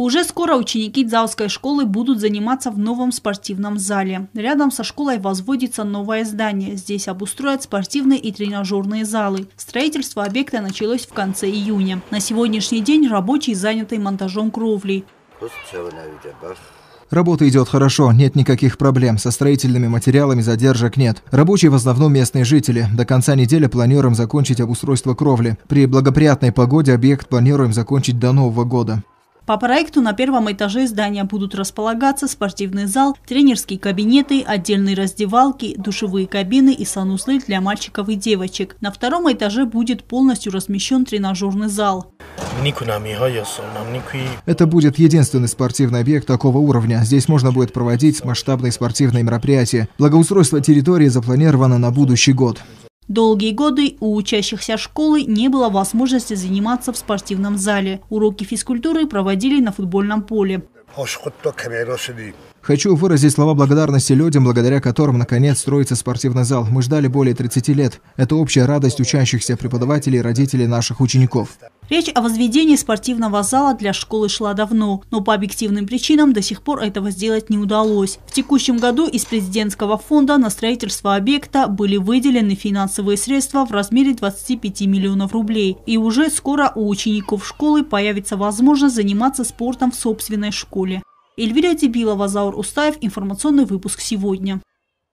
Уже скоро ученики Дзаусской школы будут заниматься в новом спортивном зале. Рядом со школой возводится новое здание. Здесь обустроят спортивные и тренажерные залы. Строительство объекта началось в конце июня. На сегодняшний день рабочие заняты монтажом кровли. Работа идет хорошо, нет никаких проблем. Со строительными материалами задержек нет. Рабочие в основном местные жители. До конца недели планируем закончить обустройство кровли. При благоприятной погоде объект планируем закончить до Нового года. По проекту на первом этаже здания будут располагаться спортивный зал, тренерские кабинеты, отдельные раздевалки, душевые кабины и санузлы для мальчиков и девочек. На втором этаже будет полностью размещен тренажерный зал. Это будет единственный спортивный объект такого уровня. Здесь можно будет проводить масштабные спортивные мероприятия. Благоустройство территории запланировано на будущий год. Долгие годы у учащихся школы не было возможности заниматься в спортивном зале. Уроки физкультуры проводили на футбольном поле. Хочу выразить слова благодарности людям, благодаря которым наконец строится спортивный зал. Мы ждали более 30 лет. Это общая радость учащихся, преподавателей и родителей наших учеников. Речь о возведении спортивного зала для школы шла давно, но по объективным причинам до сих пор этого сделать не удалось. В текущем году из президентского фонда на строительство объекта были выделены финансовые средства в размере 25 миллионов рублей. И уже скоро у учеников школы появится возможность заниматься спортом в собственной школе. Эльвира Тибилова, Заур Устаев. Информационный выпуск сегодня.